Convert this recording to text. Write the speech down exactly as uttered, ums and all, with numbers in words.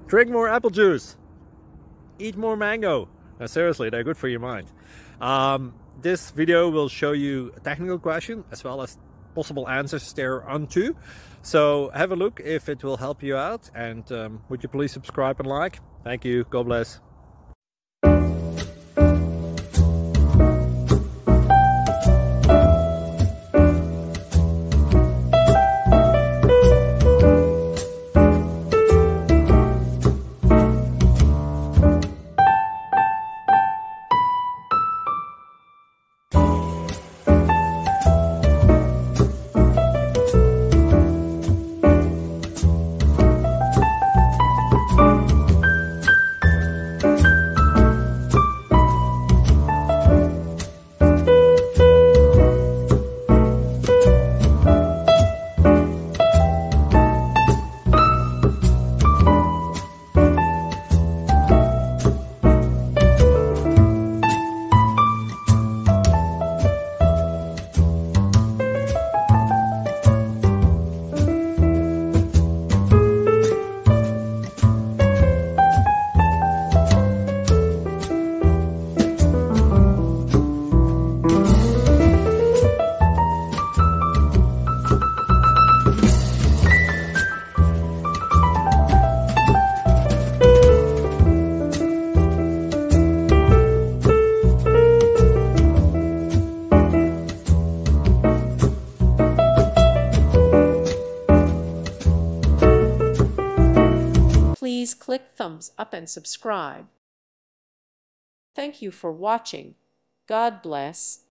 Drink more apple juice. Eat more mango. Now, seriously, they're good for your mind. Um, this video will show you a technical question as well as possible answers thereunto. So have a look if it will help you out, and um, would you please subscribe and like? Thank you. God bless. Please click thumbs up and subscribe. Thank you for watching. God bless.